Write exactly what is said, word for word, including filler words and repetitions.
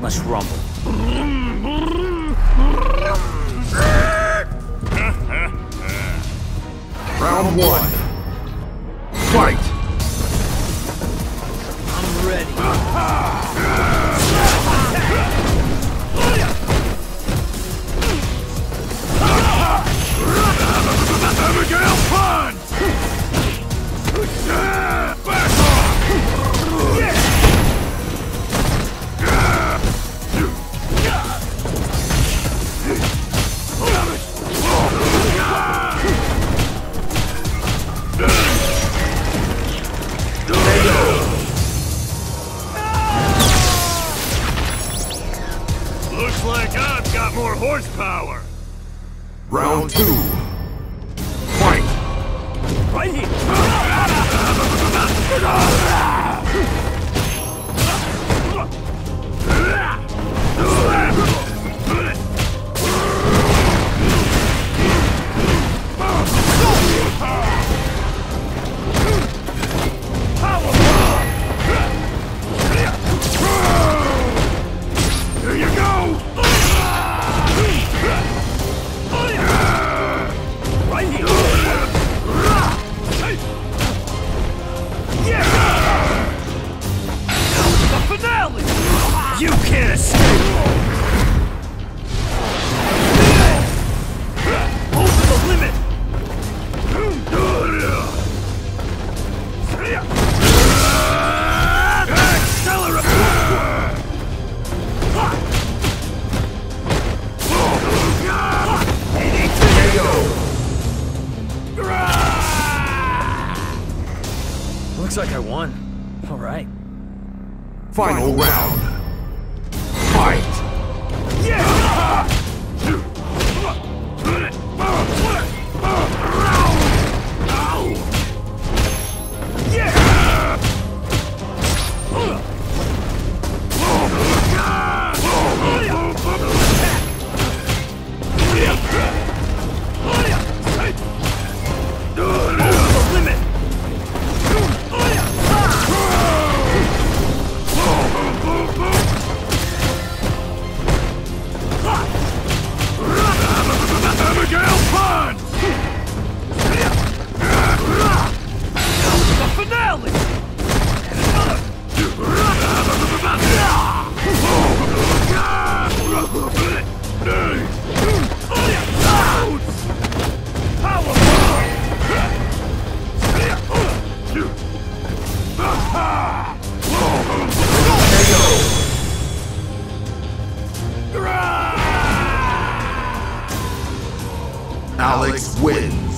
Let's rumble. Round one. Fight! I'm ready. Abigail Punch! Back off! Looks like I've got more horsepower. Round two. Fight! Right here. Here you go! Right here. The finale! You can't escape! Over the limit! Looks like I won. All right. Final round. Fight! Abigail Punch! The finale! Alex wins.